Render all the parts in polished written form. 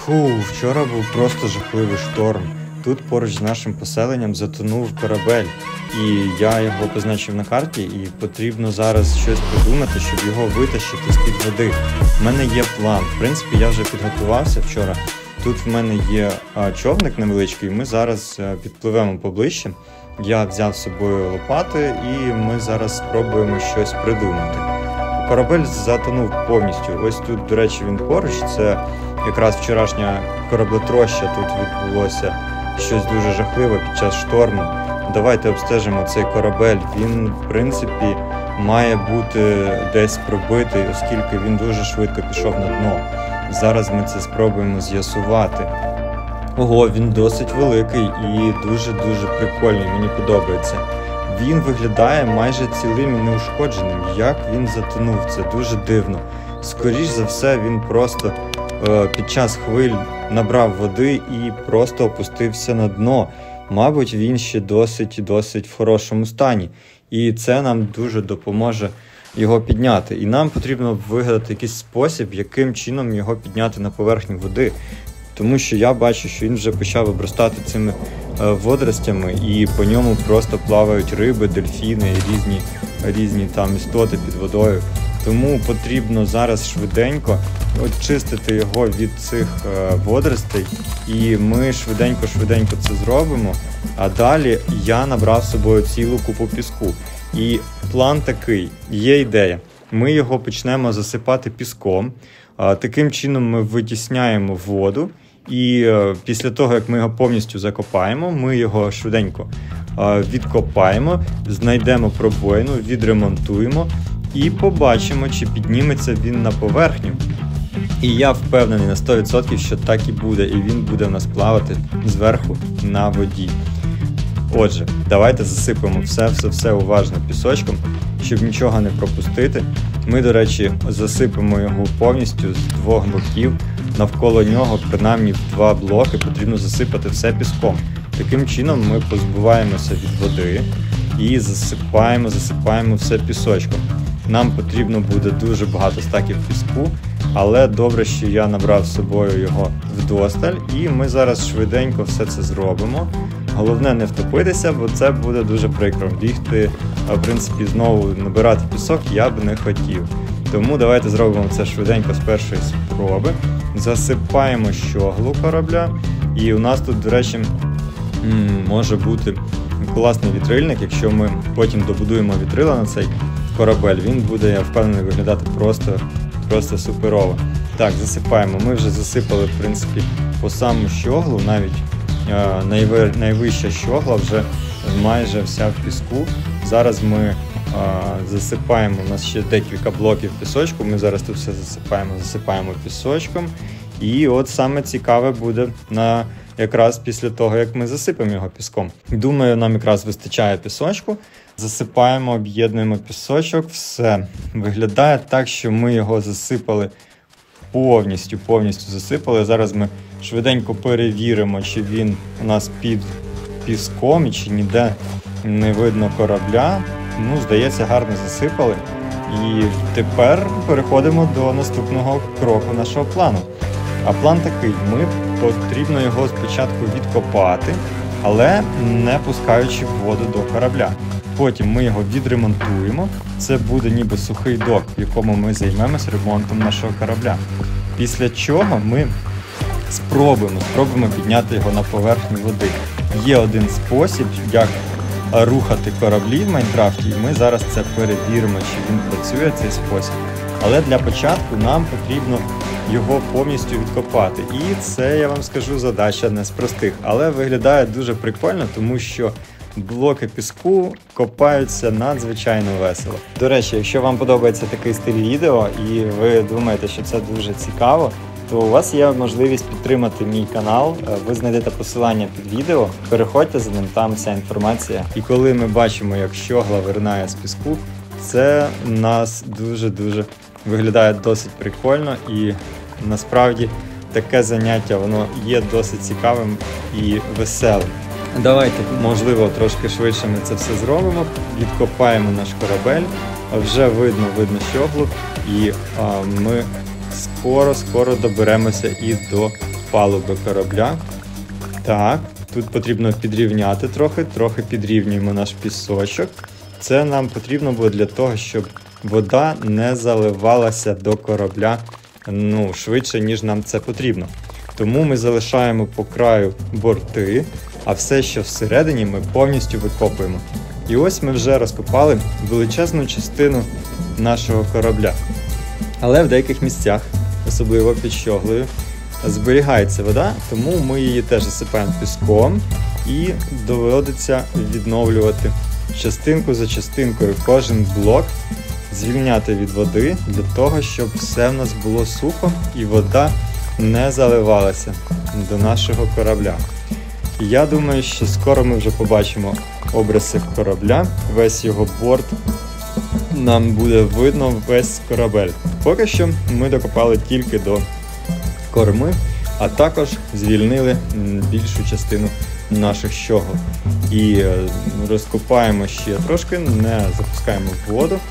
Вчора був просто жахливий шторм. Тут поруч з нашим поселенням затонув корабель, і я його позначив на карті, і потрібно зараз щось придумати, щоб його витащити з-під води. У мене є план. В принципі, я вже підготувався вчора. Тут в мене є човник невеличкий, ми зараз підпливемо поближче. Я взяв з собою лопати, і ми зараз спробуємо щось придумати. Корабель затонув повністю. Ось тут, до речі, він поруч. Це якраз вчорашня кораблетроща, тут відбулося щось дуже жахливе під час шторму. Давайте обстежимо цей корабель. Він, в принципі, має бути десь пробитий, оскільки він дуже швидко пішов на дно. Зараз ми це спробуємо з'ясувати. Ого, він досить великий і дуже-дуже прикольний, мені подобається. Він виглядає майже цілим і неушкодженим. Як він затонув, це дуже дивно. Скоріш за все, він просто під час хвиль набрав води і просто опустився на дно. Мабуть, він ще досить в хорошому стані. І це нам дуже допоможе його підняти. І нам потрібно вигадати якийсь спосіб, яким чином його підняти на поверхню води. Тому що я бачу, що він вже почав обростати цими водоростями, і по ньому просто плавають риби, дельфіни і різні там істоти під водою. Тому потрібно зараз швиденько очистити його від цих водоростей, і ми швиденько це зробимо. А далі я набрав з собою цілу купу піску. І план такий, є ідея. Ми його почнемо засипати піском, таким чином ми витісняємо воду, і після того, як ми його повністю закопаємо, ми його швиденько відкопаємо, знайдемо пробоїну, відремонтуємо і побачимо, чи підніметься він на поверхню. І я впевнений на 100%, що так і буде, і він буде в нас плавати зверху на воді. Отже, давайте засипемо все уважно пісочком, щоб нічого не пропустити. Ми, до речі, засипемо його повністю з двох боків. Навколо нього, принаймні в 2 блоки, потрібно засипати все піском. Таким чином ми позбуваємося від води і засипаємо все пісочком. Нам потрібно буде дуже багато стаків піску, але добре, що я набрав з собою його вдосталь, і ми зараз швиденько все це зробимо. Головне не втопитися, бо це буде дуже прикро. Бігти, в принципі, знову набирати пісок я б не хотів. Тому давайте зробимо це швиденько з першої спроби. Засипаємо щоглу корабля. І у нас тут, до речі, може бути класний вітрильник. Якщо ми потім добудуємо вітрила на цей корабель, він буде, я впевнений, виглядати просто суперово. Так, засипаємо. Ми вже засипали, в принципі, по саму щоглу, навіть найвища щогла вже майже вся в піску. Зараз ми засипаємо, у нас ще декілька блоків пісочку, ми зараз тут все засипаємо пісочком. І от саме цікаве буде якраз після того, як ми засипемо його піском. Думаю, нам якраз вистачає пісочку. Засипаємо, об'єднуємо пісочок, все. Виглядає так, що ми його засипали повністю засипали. Зараз ми швиденько перевіримо, чи він у нас під піском і чи ніде не видно корабля. Здається, гарно засипали. І тепер переходимо до наступного кроку нашого плану. А план такий, потрібно його спочатку відкопати, але не пускаючи воду до корабля. Потім ми його відремонтуємо, це буде ніби сухий док, в якому ми займемося ремонтом нашого корабля. Після чого ми спробуємо підняти його на поверхню води. Є один спосіб, як рухати кораблі в Майнкрафті, і ми зараз це перевіримо, чи він працює, цей спосіб. Але для початку нам потрібно його повністю відкопати. І це, я вам скажу, задача не з простих. Але виглядає дуже прикольно, тому що блоки піску копаються надзвичайно весело. До речі, якщо вам подобається такий стиль відео і ви думаєте, що це дуже цікаво, то у вас є можливість підтримати мій канал. Ви знайдете посилання під відео, переходьте за ним, там вся інформація. І коли ми бачимо, як щогла виринає з піску, це у нас дуже виглядає досить прикольно, і насправді таке заняття, воно є досить цікавим і веселим. Давайте, можливо, трошки швидше ми це все зробимо, відкопаємо наш корабель, вже видно щоглу, і ми скоро доберемося і до палуби корабля. Так, тут потрібно підрівняти трохи підрівнюємо наш пісочок. Це нам потрібно буде для того, щоб вода не заливалася до корабля швидше, ніж нам це потрібно. Тому ми залишаємо по краю борти, а все, що всередині, ми повністю викопуємо. І ось ми вже розкопали величезну частину нашого корабля. Але в деяких місцях, особливо під щоглою, зберігається вода, тому ми її теж засипаємо піском і доводиться відновлювати частинку за частинкою кожен блок, звільняти від води для того, щоб все в нас було сухо і вода не заливалася до нашого корабля. Я думаю, що скоро ми вже побачимо обриси корабля, весь його борт, нам буде видно весь корабель. Поки що ми докопали тільки до корми, а також звільнили більшу частину наших щогол. І розкопаємо ще трошки, не запускаємо в воду,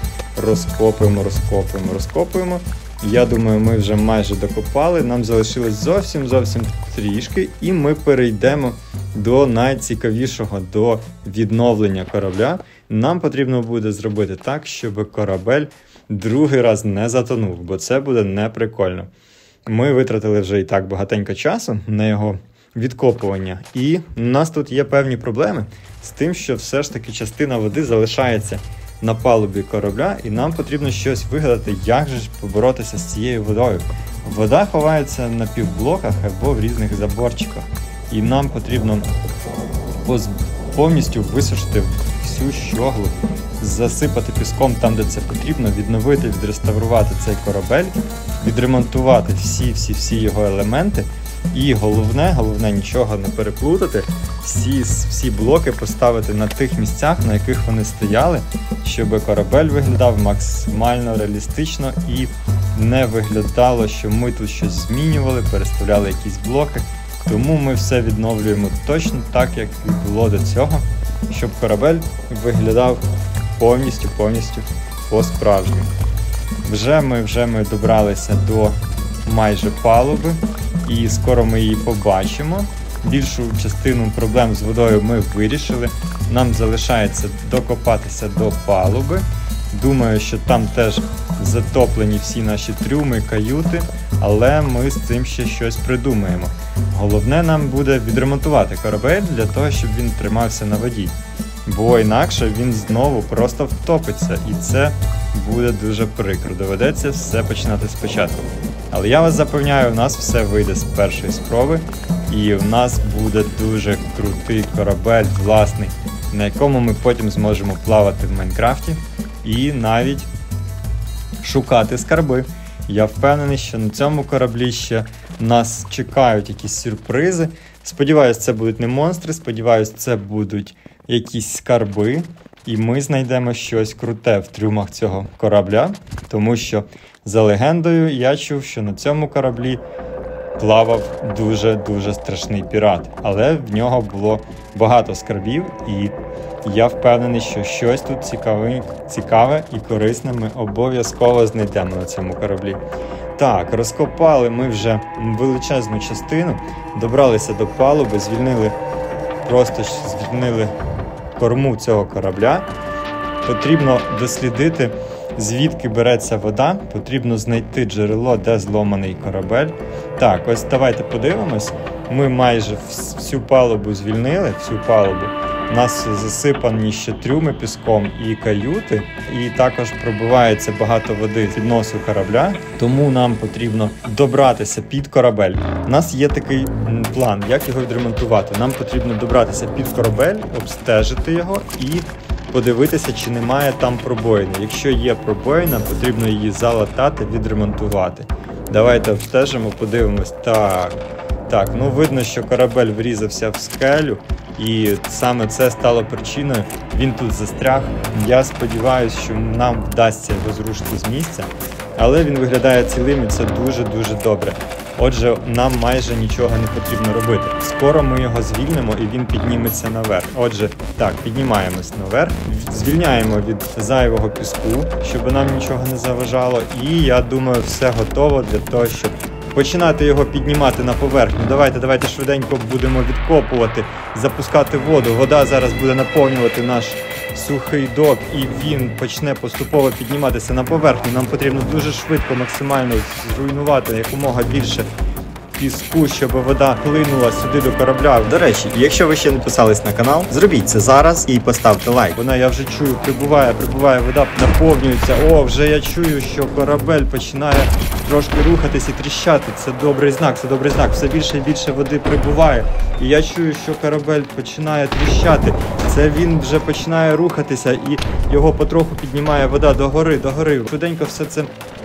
розкопуємо. Я думаю, ми вже майже докопали, нам залишилось зовсім трішки, і ми перейдемо до найцікавішого, до відновлення корабля. Нам потрібно буде зробити так, щоб корабель другий раз не затонув, бо це буде неприкольно. Ми витратили вже і так багатенько часу на його відкопування, і у нас тут є певні проблеми з тим, що все ж таки частина води залишається на палубі корабля, і нам потрібно щось вигадати, як же ж поборотися з цією водою. Вода ховається на півблоках або в різних заборчиках, і нам потрібно повністю висушити всю щоглу, засипати піском там, де це потрібно, відновити, відреставрувати цей корабель, відремонтувати всі його елементи. І головне нічого не переплутати, всі блоки поставити на тих місцях, на яких вони стояли, щоб корабель виглядав максимально реалістично і не виглядало, що ми тут щось змінювали, переставляли якісь блоки. Тому ми все відновлюємо точно так, як і було до цього, щоб корабель виглядав повністю по-справжньому. Вже ми добралися до майже палуби, і скоро ми її побачимо. Більшу частину проблем з водою ми вирішили. Нам залишається докопатися до палуби. Думаю, що там теж затоплені всі наші трюми, каюти, але ми з цим ще щось придумаємо. Головне нам буде відремонтувати корабель для того, щоб він тримався на воді. Бо інакше він знову просто втопиться, і це буде дуже прикро. Доведеться все починати спочатку. Але я вас запевняю, у нас все вийде з першої спроби, і в нас буде дуже крутий корабель власний, на якому ми потім зможемо плавати в Майнкрафті і навіть шукати скарби. Я впевнений, що на цьому кораблі ще нас чекають якісь сюрпризи. Сподіваюсь, це будуть не монстри, сподіваюсь, це будуть якісь скарби, і ми знайдемо щось круте в трюмах цього корабля, тому що, за легендою, я чув, що на цьому кораблі плавав дуже страшний пірат, але в нього було багато скарбів, і я впевнений, що щось тут цікаве і корисне ми обов'язково знайдемо на цьому кораблі. Так, розкопали ми вже величезну частину, добралися до палуби, звільнили корму цього корабля. Потрібно дослідити, звідки береться вода, потрібно знайти джерело, де зломаний корабель. Так, ось давайте подивимось. Ми майже всю палубу звільнили, У нас засипані ще трюми піском і каюти, і також пробивається багато води з носу корабля, тому нам потрібно добратися під корабель. У нас є такий план, як його відремонтувати. Нам потрібно добратися під корабель, обстежити його і подивитися, чи немає там пробоїни. Якщо є пробоїна, потрібно її залатати, відремонтувати. Давайте обстежимо, подивимось. Так, видно, що корабель врізався в скелю, і саме це стало причиною. Він тут застряг. Я сподіваюся, що нам вдасться його зрушити з місця, але він виглядає цілим, і це дуже добре. Отже, нам майже нічого не потрібно робити. Скоро ми його звільнимо, і він підніметься наверх. Отже, так, піднімаємось наверх, звільняємо від зайвого піску, щоб нам нічого не заважало. І я думаю, все готово для того, щоб починати його піднімати на поверхню. Давайте швиденько будемо відкопувати, запускати воду. Вода зараз буде наповнювати наш сухий док, і він почне поступово підніматися на поверхню. Нам потрібно дуже швидко, максимально зруйнувати якомога більше піску, щоб вода хлинула сюди до корабля. До речі, якщо ви ще не підписались на канал, зробіть це зараз і поставте лайк. Я вже чую, прибуває вода, наповнюється. О, вже я чую, що корабель починає трошки рухатись і тріщати. Це добрий знак. Все більше і більше води прибуває. І я чую, що корабель починає тріщати. Це він вже починає рухатися і його потроху піднімає вода догори. Швиденько все це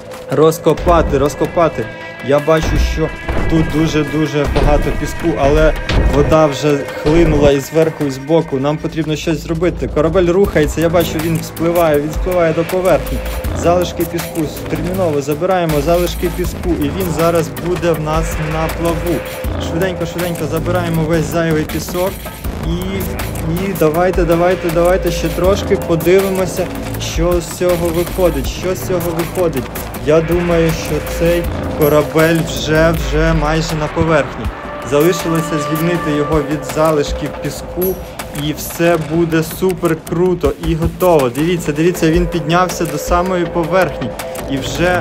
розкопати. Я бачу, що тут дуже багато піску, але вода вже хлинула і зверху, і збоку. Нам потрібно щось зробити. Корабель рухається, я бачу, він спливає до поверхні. Залишки піску, терміново забираємо залишки піску, і він зараз буде в нас на плаву. Швиденько забираємо весь зайвий пісок. І давайте ще трошки подивимося, що з цього виходить. Я думаю, що цей корабель вже майже на поверхні. Залишилося звільнити його від залишків піску, і все буде супер круто і готово. Дивіться, він піднявся до самої поверхні. І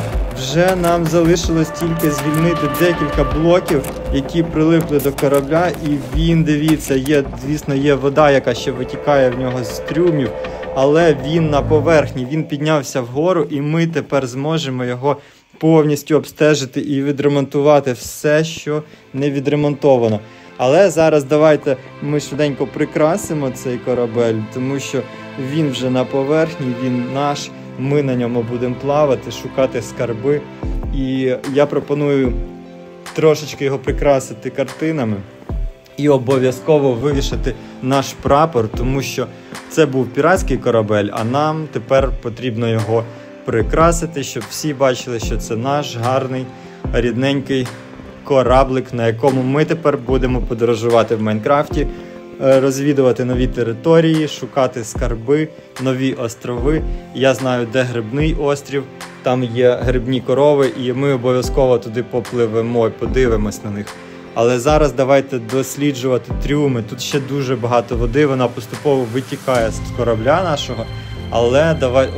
вже нам залишилось тільки звільнити декілька блоків, які прилипли до корабля. І він, дивіться, звісно, є вода, яка ще витікає в нього з трюмів. Але він на поверхні, він піднявся вгору, і ми тепер зможемо його повністю обстежити і відремонтувати все, що не відремонтовано. Але зараз давайте ми швиденько прикрасимо цей корабель, тому що він вже на поверхні, він наш, ми на ньому будемо плавати, шукати скарби. І я пропоную трошечки його прикрасити картинами і обов'язково вивішати наш прапор, тому що це був піратський корабель, а нам тепер потрібно його прикрасити, щоб всі бачили, що це наш гарний, рідненький кораблик, на якому ми тепер будемо подорожувати в Майнкрафті, розвідувати нові території, шукати скарби, нові острови. Я знаю, де Грибний острів, там є грибні корови, і ми обов'язково туди попливемо і подивимось на них. Але зараз давайте досліджувати трюми. Тут ще дуже багато води, вона поступово витікає з корабля нашого. Але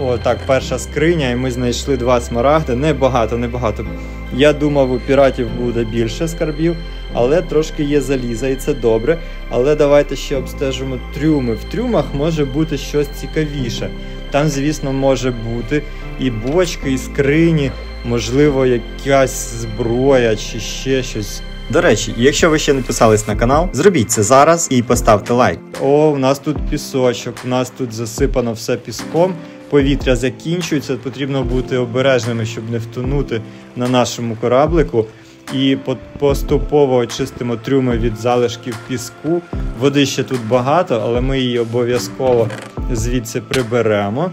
перша скриня, і ми знайшли 2 смарагди. Небагато. Я думав, у піратів буде більше скарбів, але трошки є заліза, і це добре. Але давайте ще обстежимо трюми. В трюмах може бути щось цікавіше. Там, звісно, може бути і бочки, і скрині, можливо, якась зброя чи ще щось. До речі, якщо ви ще не підписались на канал, зробіть це зараз і поставте лайк. У нас тут пісочок, у нас тут засипано все піском, повітря закінчується, потрібно бути обережними, щоб не втонути на нашому кораблику. І поступово очистимо трюми від залишків піску. Води ще тут багато, але ми її обов'язково звідси приберемо.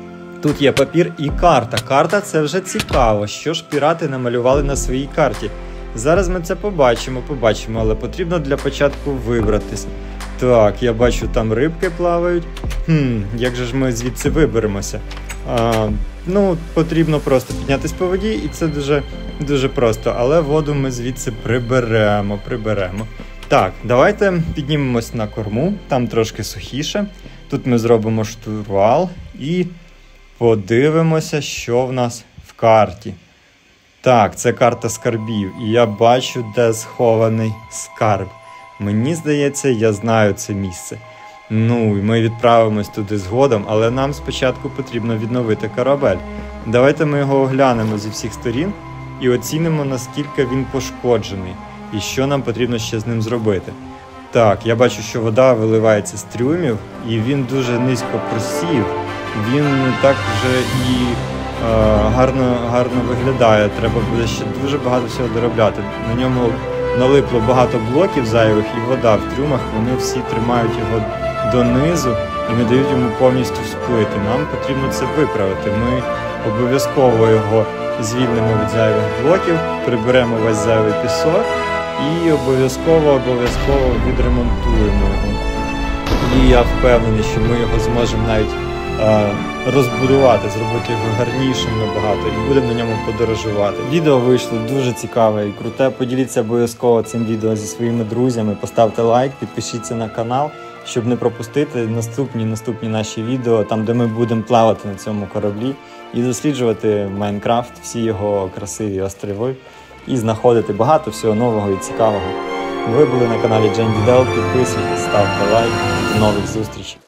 Тут є папір і карта. Карта – це вже цікаво, що ж пірати намалювали на своїй карті. Зараз ми це побачимо, але потрібно для початку вибратись. Так, я бачу, там рибки плавають. Як же ж ми звідси виберемося? Потрібно просто піднятися по воді, і це дуже просто. Але воду ми звідси приберемо. Так, давайте піднімемось на корму, там трошки сухіше. Тут ми зробимо штурвал і подивимося, що в нас в карті. Так, це карта скарбів, і я бачу, де схований скарб. Мені здається, я знаю це місце. І ми відправимось туди згодом, але нам спочатку потрібно відновити корабель. Давайте ми його оглянемо зі всіх сторін і оцінимо, наскільки він пошкоджений, і що нам потрібно ще з ним зробити. Так, я бачу, що вода виливається з трюмів, і він дуже низько просів. Він не так вже і гарно виглядає. Треба буде ще дуже багато всього доробляти. На ньому налипло багато блоків зайвих, і вода в трюмах, вони всі тримають його донизу і не дають йому повністю всплити. Нам потрібно це виправити. Ми обов'язково його звільнимо від зайвих блоків, приберемо весь зайвий пісок і обов'язково відремонтуємо його. І я впевнений, що ми його зможемо навіть розбудувати, зробити його гарнішим набагато і будемо на ньому подорожувати. Відео вийшло дуже цікаве і круте. Поділіться обов'язково цим відео зі своїми друзями, поставте лайк, підпишіться на канал, щоб не пропустити наступні наші відео, там де ми будемо плавати на цьому кораблі і досліджувати Майнкрафт, всі його красиві острови і знаходити багато всього нового і цікавого. Ви були на каналі Дженді Дел, підписуйтесь, ставте лайк, до нових зустрічей.